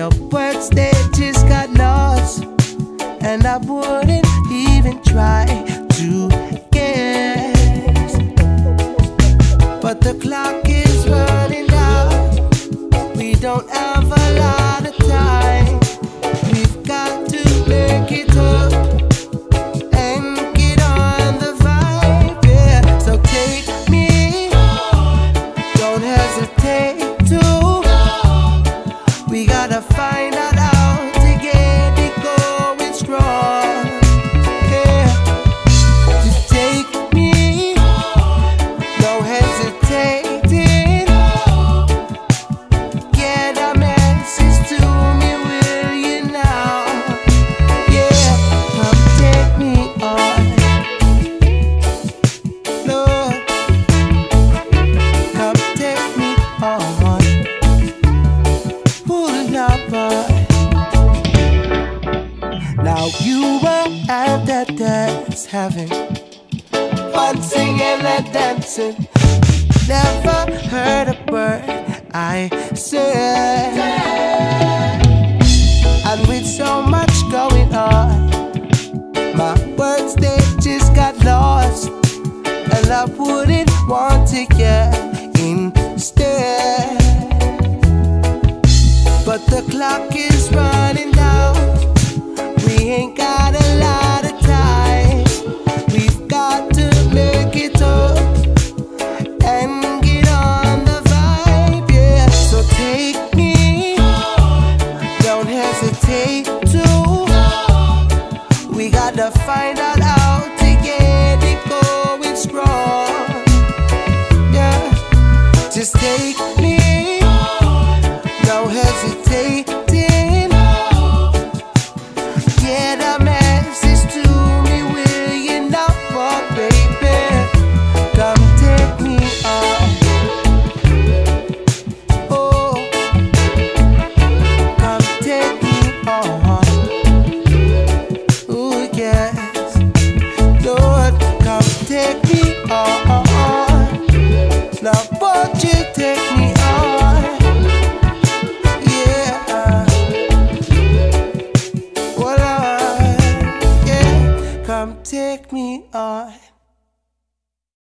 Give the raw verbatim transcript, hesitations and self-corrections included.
your words, they just got lost, and I wouldn't even try to guess. But the clock is running out, we don't have a lot of time. We've got to make it up and get on the vibe, yeah. So take me, don't hesitate to. We gotta find out how to get it going strong, yeah. Just take me, no hesitating. Get a message to me, will you now? Yeah, come take me on, Lord. Come take me on. Pull up, boy. Now you were at that dance, having fun singing and dancing. Never heard a word I said, and with so much going on, my words they just got lost, and I wouldn't want to get instead. But the clock is running down, we ain't got a lot of time. We've got to make it up and get on the vibe, yeah. So take me, don't hesitate to. We gotta find out how to get it going strong, yeah. Just take me, no hesitating. Get a message to me, will you know, oh baby? Come take me on, oh, come take me on, oh yes, Lord, come take me on. Now won't you take me on? Yeah, well, uh, yeah, come take me on.